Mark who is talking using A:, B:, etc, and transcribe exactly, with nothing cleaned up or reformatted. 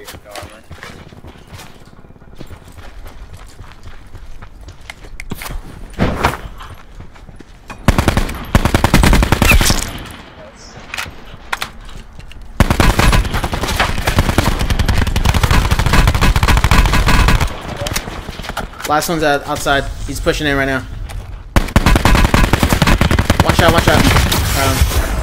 A: Last one's out, outside. He's pushing in right now. One shot, one shot. Um,